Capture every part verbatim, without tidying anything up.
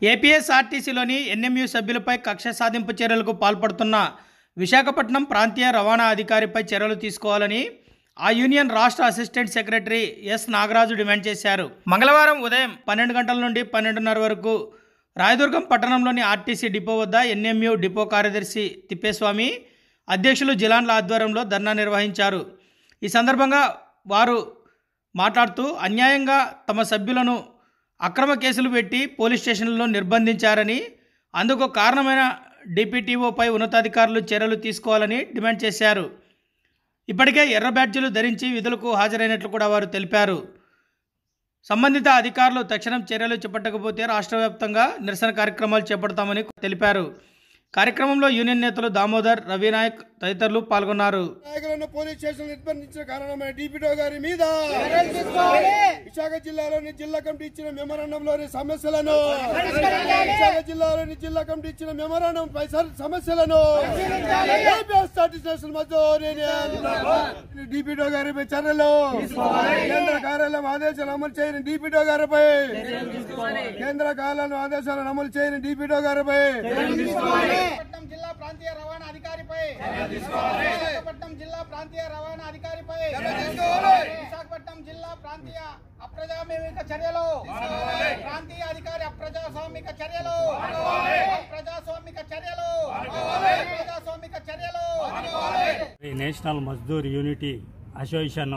ఏపీఎస్ఆర్టీసీలోని NMU సభ్యులపై కక్ష సాధింపు చర్యలకు పాల్పడుతున్న విశాఖపట్నం ప్రాంతీయ రవాణా అధికారిపై చర్యలు తీసుకోవాలని ఆ యూనియన్ రాష్ట్ర assistant secretary S Nagaraju demand చేశారు. మంగళవారం ఉదయం పన్నెండు గంటల నుండి పన్నెండున్నర వరకు రాయదుర్గం పట్టణంలోని ఆర్టీసీ డిపో వద్ద ఎన్ఎంయూ డిపో కార్యదర్శి తిప్పేస్వామి, అధ్యక్షులు జిలాన్ల ఆధ్వర్యంలో ధర్నా నిర్వహించారు. ఈ సందర్భంగా వారు మాట్లాడుతూ అన్యాయంగా తమ సభ్యులను అక్రమ కేసులు పెట్టి పోలీస్ స్టేషన్లలో నిర్బంధించారని, అందుకు కారణమైన డిపిటిఓపై ఉన్నతాధికారులు చర్యలు తీసుకోవాలని డిమాండ్ చేశారు. ఇప్పటికే ఎర్ర బ్యాడ్జీలు ధరించి విధులకు హాజరైనట్లు కూడా వారు తెలిపారు. సంబంధిత అధికారులు తక్షణం చర్యలు చేపట్టకపోతే రాష్ట్ర వ్యాప్తంగా నిరసన కార్యక్రమాలు చేపడతామని తెలిపారు. కార్యక్రమంలో యూనియన్ నేతలు దామోదర్, రవినాయక్ తదితరులు పాల్గొన్నారు. పోలీస్ స్టేషన్ నిర్బంధించిన కారణమైన డిపిఓ గారి మీద విశాఖ జిల్లాలోని జిల్లా కమిటీ ఇచ్చిన మెమోరాండంలోని సమస్యలను విశాఖ జిల్లాలోని జిల్లా కమిటీ ఇచ్చిన మెమోరాండం పై సమస్యలను డిపిఓ గారిపై చర్యలు, కేంద్ర కార్యాలయం ఆదేశాలు అమలు చేయని డిపిఓ గారిపై కేంద్ర కార్యాలయం ఆదేశాలను అమలు చేయని డిపిఓ గారిపై విశాఖపట్నం జిల్లా ప్రాంతీయ రవాణా అధికారిపై విశాఖపట్నం జిల్లా ప్రాంతీయ రవాణా అధికారిపై విశాఖపట్నం జిల్లా ప్రాంతీయ అప్రజాస్వామిక చర్యలు ప్రాంతీయ అధికారి అప్రజాస్వామిక చర్యలు ప్రజాస్వామిక చర్యలు ప్రజాస్వామిక చర్యలు నేషనల్ మజ్దూర్ యూనిటీ అసోసియేషన్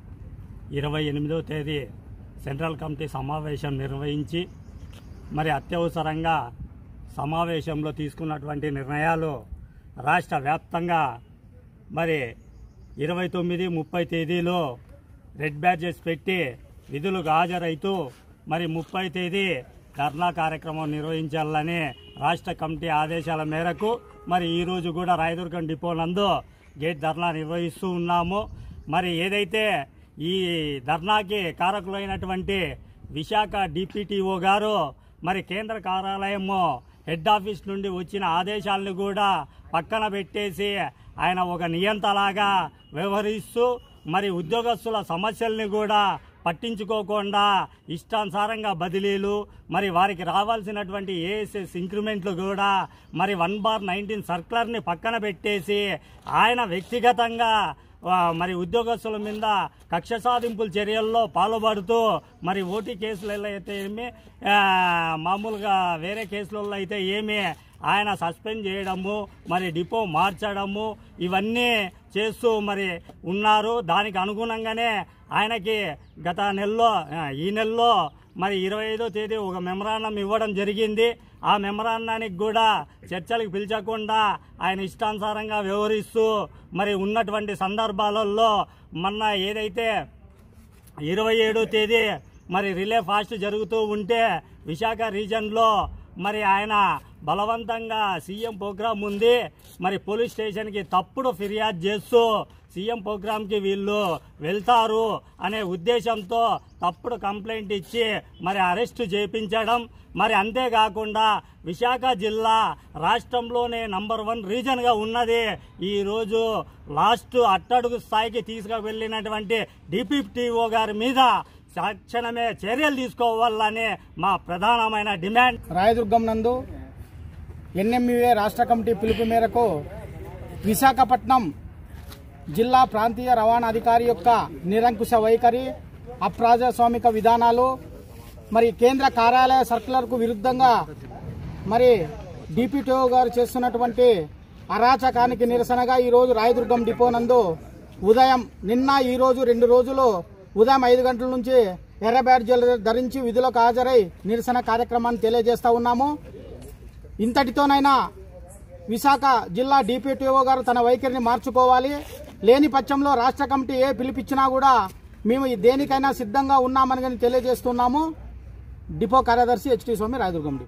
ఇరవై ఎనిమిదవ తేదీ సెంట్రల్ కమిటీ సమావేశం నిర్వహించి మరి అత్యవసరంగా సమావేశంలో తీసుకున్నటువంటి నిర్ణయాలు రాష్ట్ర వ్యాప్తంగా మరి ఇరవై తొమ్మిది ముప్పై తేదీలో రెడ్ బ్యాడ్జెస్ పెట్టి విధులకు హాజరైతూ మరి ముప్పై తేదీ ధర్నా కార్యక్రమం నిర్వహించాలని రాష్ట్ర కమిటీ ఆదేశాల మేరకు మరి ఈరోజు కూడా రాయదుర్గం డిపో నందు గేట్ ధర్నా నిర్వహిస్తూ ఉన్నాము. మరి ఏదైతే ఈ ధర్నాకి కారకులైనటువంటి విశాఖ డిపిటిఓ గారు మరి కేంద్ర కార్యాలయము హెడ్ ఆఫీస్ నుండి వచ్చిన ఆదేశాలను కూడా పక్కన పెట్టేసి ఆయన ఒక నియంతలాగా వ్యవహరిస్తూ మరి ఉద్యోగస్తుల సమస్యల్ని కూడా పట్టించుకోకుండా ఇష్టానుసారంగా బదిలీలు, మరి వారికి రావాల్సినటువంటి ఏఎస్ఎస్ ఇంక్రిమెంట్లు కూడా మరి వన్ బార్ నైన్టీన్ సర్క్యులర్ని పక్కన పెట్టేసి ఆయన వ్యక్తిగతంగా మరి ఉద్యోగస్తుల మీద కక్ష సాధింపుల చర్యల్లో పాల్పడుతూ మరి ఓటీ కేసులలో అయితే ఏమి మామూలుగా వేరే కేసులలో అయితే ఏమి ఆయన సస్పెండ్ చేయడము, మరి డిపో మార్చడము ఇవన్నీ చేస్తూ మరి ఉన్నారు. దానికి అనుగుణంగానే ఆయనకి గత నెలలో ఈ నెలలో మరి ఇరవై ఐదో తేదీ ఒక మెమరాండం ఇవ్వడం జరిగింది. ఆ మెమరాండానికి కూడా చర్చలకు పిలిచకుండా ఆయన ఇష్టానుసారంగా వ్యవహరిస్తూ మరి ఉన్నటువంటి సందర్భాలలో మొన్న ఏదైతే ఇరవై ఏడో తేదీ మరి రిలే ఫాస్ట్ జరుగుతూ ఉంటే విశాఖ రీజన్లో మరి ఆయన బలవంతంగా సీఎం ప్రోగ్రాం ఉంది మరి పోలీస్ స్టేషన్కి తప్పుడు ఫిర్యాదు చేస్తూ సీఎం ప్రోగ్రాంకి వీళ్ళు వెళ్తారు అనే ఉద్దేశంతో తప్పుడు కంప్లైంట్ ఇచ్చి మరి అరెస్టు చేయించడం, మరి అంతేకాకుండా విశాఖ జిల్లా రాష్ట్రంలోనే నంబర్ వన్ రీజన్గా ఉన్నది. ఈరోజు లాస్ట్ అట్టడుగు స్థాయికి తీసుకువెళ్ళినటువంటి డిపిటిఓ గారి మీద తక్షణమే చర్యలు తీసుకోవాలని మా ప్రధానమైన డిమాండ్. రాయదుర్గం నందు ఎన్ఎంయూఏ రాష్ట్ర కమిటీ పిలుపు మేరకు విశాఖపట్నం జిల్లా ప్రాంతీయ రవాణా అధికారి యొక్క నిరంకుశ వైఖరి, అప్రజాస్వామిక విధానాలు, మరి కేంద్ర కార్యాలయ సర్కులర్కు విరుద్ధంగా మరి డిపిటిఓ గారు చేస్తున్నటువంటి అరాచకానికి నిరసనగా ఈరోజు రాయదుర్గం డిపో నందు ఉదయం నిన్న ఈరోజు రెండు రోజులు ఉదయం ఐదు గంటల నుంచి ఎర్ర బ్యాడ్జీలు ధరించి విధులకు హాజరై నిరసన కార్యక్రమాన్ని తెలియజేస్తా ఉన్నాము. ఇంతటితోనైనా విశాఖ జిల్లా డిపిటిఓ గారు తన వైఖరిని మార్చుకోవాలి. లేని పక్షంలో రాష్ట్ర కమిటీ ఏ పిలిపించినా కూడా మేము దేనికైనా సిద్ధంగా ఉన్నామని తెలియజేస్తున్నాము. డిపో కార్యదర్శి హెచ్టి స్వామి, రాయదుర్గం.